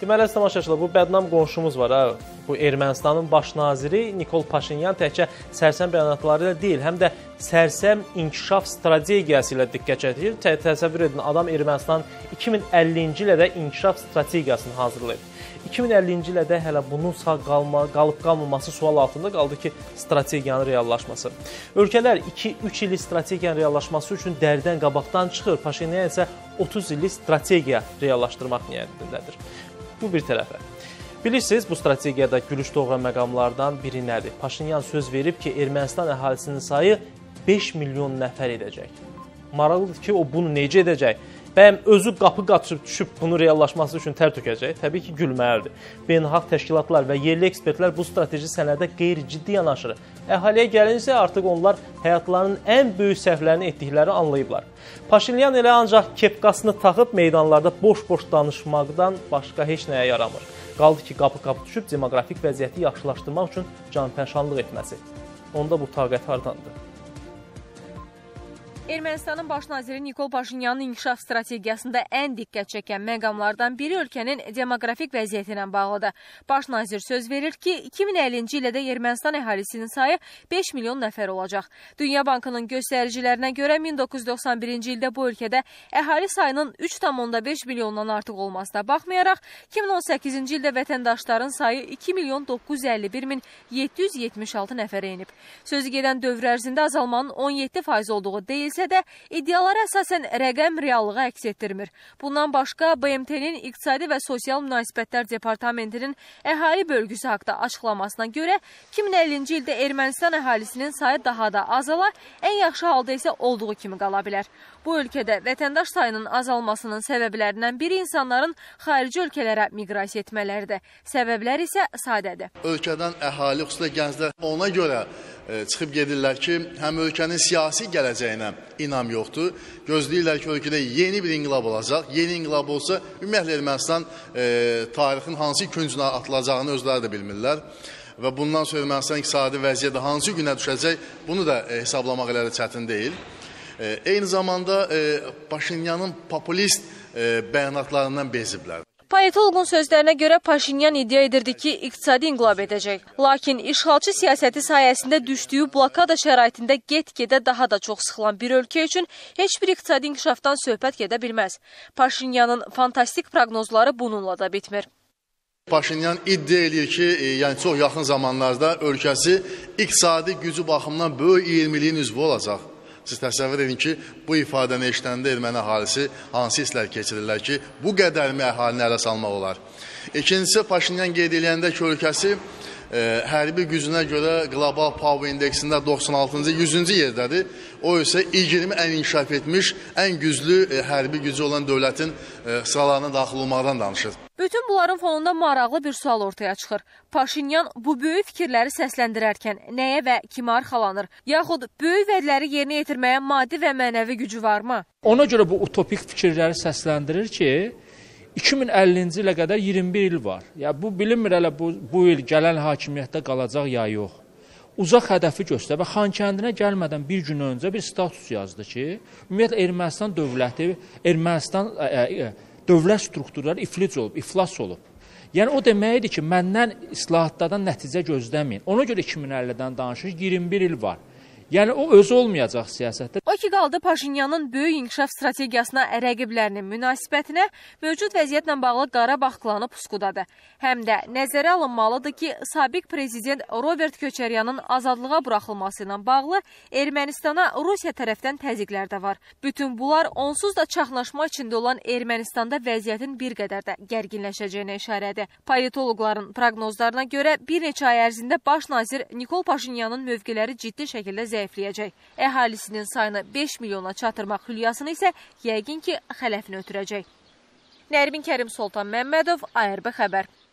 Deməli, tamaşaçılar, bu bədnam qonşumuz var, ha. Bu Ermənistanın baş naziri Nikol Paşinyan təkcə sərsəm bəyanatları ilə deyil, həm də sərsəm inkişaf strategiyası ilə diqqət çəkir. Təsəvvür edin, adam Ermənistanın 2050-ci ilə də inkişaf strategiyasını hazırlayıb. 2050-ci ilə də hələ bunun sağ qalıb-qalmaması sual altında qaldı ki, strategiyanın reallaşması. Ölkələr 2-3 illik strategiyanın reallaşması üçün dərdən qabaqdan çıxır. Paşinyan isə 30 illik strategiya reallaşdırmaq niyyətindədir. Bu bir tərəfə. Bilirsiniz, bu strategiyada gülüş doğuran məqamlardan biri nədir? Paşinyan söz verib ki, Ermənistan əhalisinin sayı 5 milyon nəfər edəcək. Maraqlıdır ki, o bunu necə edəcək? Bəyəm özü qapı qaçıb düşüb bunu reallaşması üçün tər tökəcək? Təbii ki, gülməlidir. Beynəlxalq təşkilatlar və yerli ekspertlər bu strateji sənədə qeyri-ciddi yanaşır. Əhaliyə gəlincə artıq onlar həyatlarının ən böyük səhvlərini etdikləri anlayıblar. Paşinyan elə ancaq kepkasını taxıb meydanlarda boş-boş danışmaqdan başqa heç nəyə yaramır. Qaldı ki, qapı-qapı düşüb demoqrafik vəziyyəti yaxşılaşdırmaq üçün canpərşanlıq etməsi. Onda bu taqət hardandır? Ermənistanın baş naziri Nikol Paşinyanın inkişaf strategiyasında ən diqqət çəkən məqamlardan biri ölkənin demoqrafik vəziyyəti ilə bağlıdır. Baş nazir söz verir ki, 2050-ci ildə Ermənistan əhalisinin sayı 5 milyon nəfər olacaq. Dünya Bankının göstəricilərinə görə 1991-ci ildə bu ölkədə əhali sayının 3,5 milyondan artıq olmasına baxmayaraq, 2018-ci ildə vətəndaşların sayı 2 milyon 951 min 776 nəfərə enib. Sözü gedən dövr ərzində azalmanın 17% olduğu deyil, də iddialara əsasən rəqəm reallığı əks etdirmir. Bundan başqa, BMT-nin İqtisadi və Sosial Münasibətlər Departamentinin əhali bölgüsü haqda açıqlamasına görə 2050-ci ildə Ermənistan əhalisinin sayı daha da azala, ən yaxşı halda isə olduğu kimi qala bilər. Bu ölkədə vətəndaş sayının azalmasının səbəblərindən biri insanların xarici ölkələrə miqrasiya etmələridir. Səbəblər isə sadədir. Ölkədən əhali, xüsusilə gənclər ona görə çıxıb gedirlər ki, həm ölkənin siyasi gələcəyinə inam yoxdur. Gözləyirlər ki, ölkədə yeni bir inqilab olacaq. Yeni inqilab olsa, ümumiyyətlə Ermənistan tarixin hansı küncünə atılacağını özləri də bilmirlər. Və bundan sonra Ermənistan iqtisadi vəziyyəti hansı günə düşəcək, bunu da hesablamaq elə çətin deyil. Eyni zamanda Paşinyanın populist bəyanatlarından beziblər. Politoloqun sözlərinə görə Paşinyan iddia edirdi ki, iqtisadi inqilab edəcək. Lakin işğalçı siyasəti sayəsində düşdüyü blokada şəraitində get-gedə daha da çox sıxılan bir ölkə üçün heç bir iqtisadi inkişafdan söhbət gedə bilməz. Paşinyanın fantastik proqnozları bununla da bitmir. Paşinyan iddia edir ki, yəni çox yaxın zamanlarda ölkəsi iqtisadi gücü baxımından böyük 20-liyin üzvü olacaq. Siz təsəvvür edin ki, bu ifadəni eşidəndə erməni əhalisi hansı hisslər keçirirlər ki, bu qədərmi əhalini ələ salmaq olar. İkincisi, Paşinyan qeyd edəndə ki, ölkəsi hərbi gücünə görə Global Power indeksində 96-cı, 100-cü yerdədir. O isə 20 ən inkişaf etmiş, ən güclü hərbi gücü olan dövlətin sıralarına daxil olmaqdan danışır. Bütün bunların fonunda maraqlı bir sual ortaya çıxır. Paşinyan bu böyük fikirləri səsləndirərkən nəyə və kimə arxalanır? Yaxud böyük vədləri yerinə yetirməyə maddi və mənəvi gücü varmı? Ona görə bu utopik fikirləri səsləndirir ki, 2050-ci ilə qədər 21 il var. Ya bu bilinmir hələ bu il gələn hakimiyyətdə qalacaq ya yox. Uzaq hədəfi göstərib və Xankəndinə gəlmədən bir gün öncə bir status yazdı ki, ümumiyyətlə Ermənistan dövləti, dövlət strukturları iflas olub. Yəni o deməkdir ki, məndən islahatlardan nəticə gözləməyin. Ona görə 2050-dən danışır, 21 il var. Yəni o özü olmayacaq siyasətdə. O ki qaldı Paşinyanın böyük inkişaf strategiyasına rəqiblərinin münasibətinə, mövcud vəziyyətlə bağlı Qarabağ klanı puskudadır. Həm də nəzərə alınmalıdır ki, sabiq prezident Robert Köçəryanın azadlığa buraxılması ilə bağlı Ermənistana Rusiya tərəfdən təzyiqlər də var. Bütün bunlar onsuz da çaxnaşma içində olan Ermənistanda vəziyyətin bir qədər də gərginləşəcəyinə işarədir. Politoloqların proqnozlarına görə bir neçə ay ərzində baş nazir Nikol Paşinyanın mövqeləri ciddi şəkildə zəifləyəcək. Əhalisinin sayını 5 milyona çatırmaq hülyasını isə yəqin ki, xələfini ötürəcək. Nərmin Kərim, Soltan Məmmədov, ARB xəbər.